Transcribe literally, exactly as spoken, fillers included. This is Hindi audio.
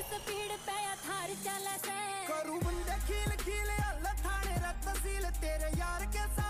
स्पीड पे या थार चले से करू बंदे खील खील हल थाने रे तहसील तेरे यार के साथ